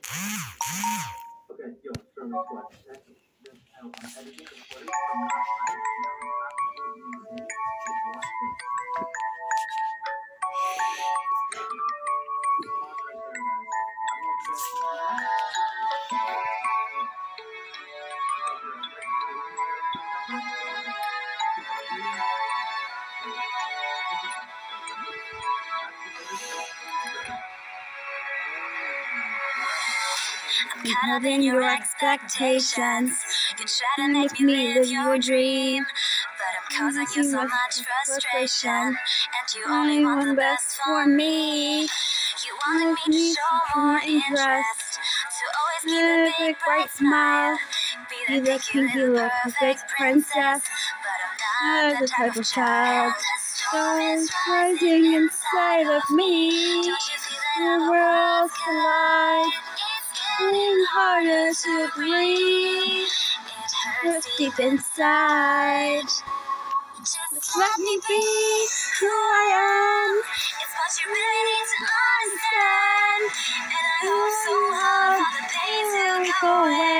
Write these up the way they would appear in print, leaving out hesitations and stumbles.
Caught up in your expectations. You try to make me live your dream, but I'm causing you so much frustration. And you only want the best for me. You wanted me to show more interest, to always keep a big bright smile, be the pinky little perfect princess. But I'm not the type of child. Storms rising inside of me. Don't you feel that the worlds collide? Getting harder to breathe. It hurts deep inside. Just let me be who I am. It's what you really need to understand. And I hope so hard for the pain to go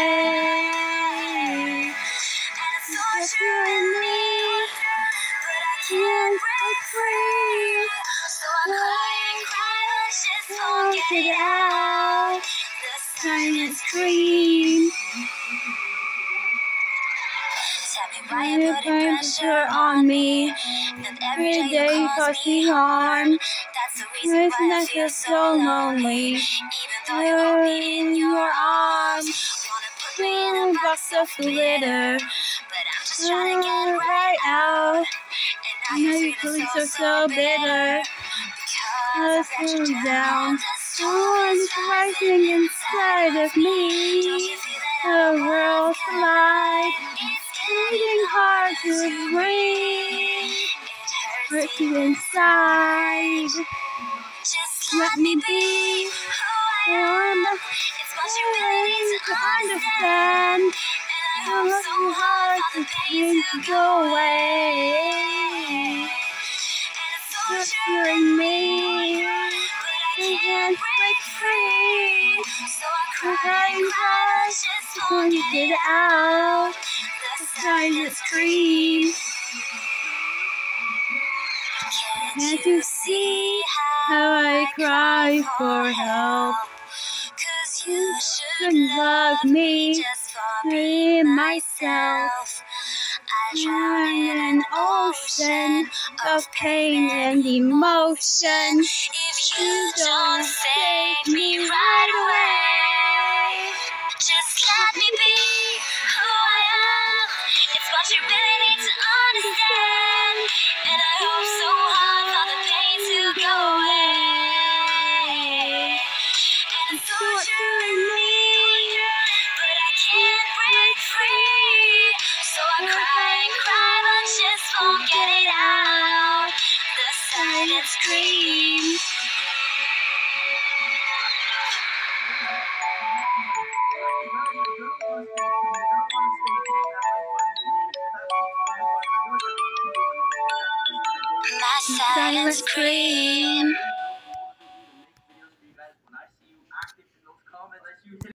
away. And it's torturing me, but I can't break free. So I cry and cry, but just won't get it out. Time and scream. Tell me why you're putting pressure on me, and every day you cause me harm. That's the reason why I feel so lonely, even though you hold me in your arms. Wanna put me in a box of glitter, but I'm just trying to get right out. And now you feel so bitter, because I let you down. Storms rising inside of me. The world collide. It's getting hard to breathe. It hurts you inside. Just let me be who I am. It's what you really need to understand. And I hope so hard for the pain to go away. And it's torturing me, I can't break free. So I cry and cry, just won't get it out. The silent scream. Can't you see how I cry for help? 'Cause you should love me just for me myself. I drown in an ocean of pain and emotion. If you don't save me right away, just let me be who I am. It's what you really need to understand. And I hope so hard for the pain to go away. And it's torturing me, but I can't break free. So I cry and cry, but just won't get it out. The silent scream. My silent scream.